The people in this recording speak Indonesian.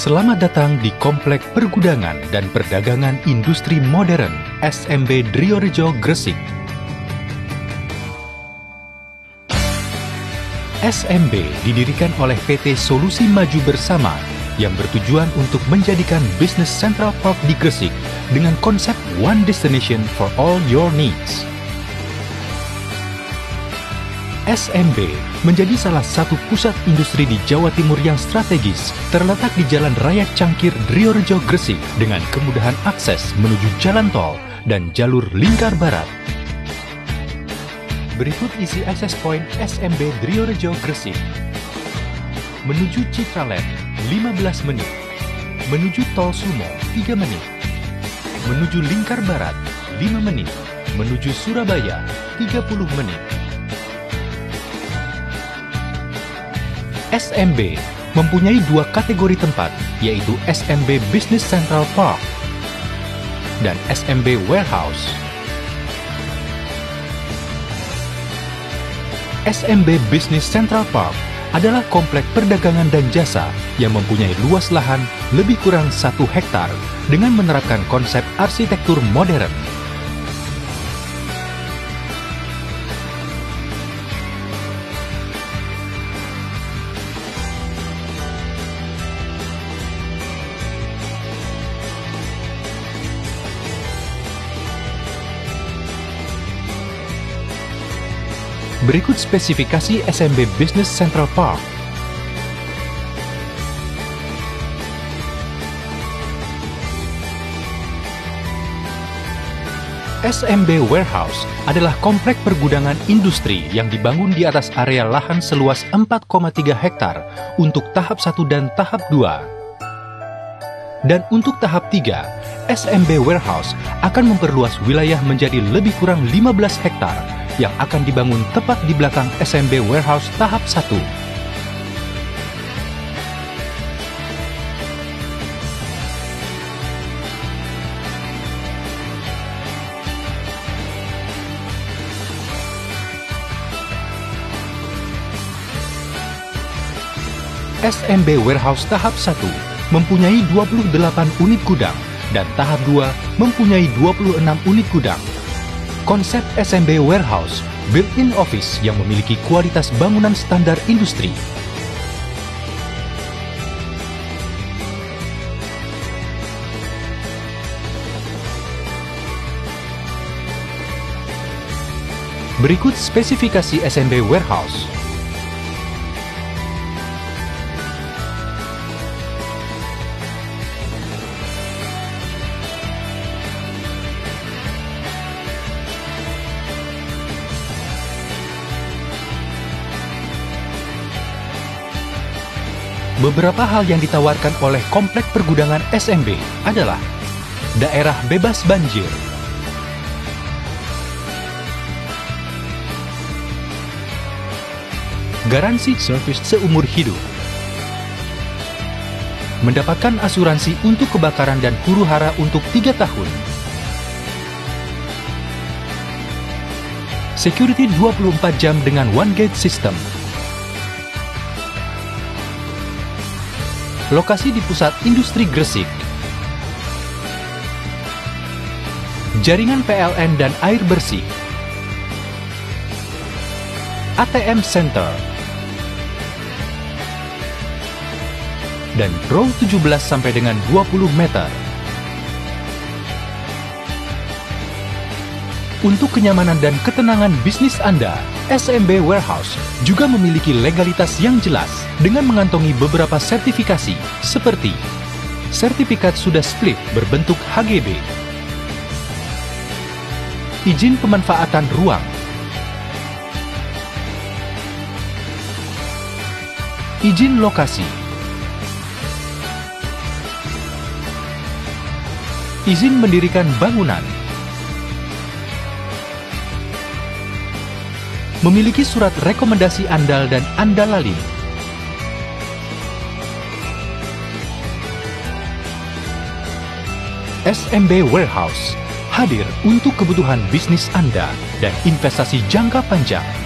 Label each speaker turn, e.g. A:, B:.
A: Selamat datang di Komplek Pergudangan dan Perdagangan Industri Modern SMB Driorejo Gresik. SMB didirikan oleh PT Solusi Maju Bersama yang bertujuan untuk menjadikan bisnis Central Park di Gresik dengan konsep One Destination for All Your Needs. SMB menjadi salah satu pusat industri di Jawa Timur yang strategis, terletak di Jalan Raya Cangkir, Driorejo, Gresik, dengan kemudahan akses menuju jalan tol dan jalur lingkar barat. Berikut isi access point SMB Driorejo, Gresik. Menuju Citraland, 15 menit. Menuju Tol Sumo, 3 menit. Menuju lingkar barat, 5 menit. Menuju Surabaya, 30 menit. SMB mempunyai dua kategori tempat, yaitu SMB Business Central Park dan SMB Warehouse. SMB Business Central Park adalah komplek perdagangan dan jasa yang mempunyai luas lahan lebih kurang 1 hektar dengan menerapkan konsep arsitektur modern. Berikut spesifikasi SMB Business Central Park. SMB Warehouse adalah komplek pergudangan industri yang dibangun di atas area lahan seluas 4,3 hektar untuk tahap 1 dan tahap 2. Dan untuk tahap 3, SMB Warehouse akan memperluas wilayah menjadi lebih kurang 15 hektar yang akan dibangun tepat di belakang SMB Warehouse tahap 1. SMB Warehouse tahap 1 mempunyai 28 unit gudang dan tahap 2 mempunyai 26 unit gudang. Konsep SMB Warehouse, built-in office yang memiliki kualitas bangunan standar industri. Berikut spesifikasi SMB Warehouse. Beberapa hal yang ditawarkan oleh komplek pergudangan SMB adalah daerah bebas banjir, garansi servis seumur hidup, mendapatkan asuransi untuk kebakaran dan huru-hara untuk 3 tahun, security 24 jam dengan one gate system. Lokasi di pusat industri Gresik. Jaringan PLN dan air bersih. ATM Center. Dan row 17 sampai dengan 20 meter. Untuk kenyamanan dan ketenangan bisnis Anda, SMB Warehouse juga memiliki legalitas yang jelas dengan mengantongi beberapa sertifikasi seperti sertifikat sudah split berbentuk HGB, izin pemanfaatan ruang, izin lokasi, izin mendirikan bangunan, memiliki surat rekomendasi andal dan andalalin. SMB Warehouse hadir untuk kebutuhan bisnis Anda dan investasi jangka panjang.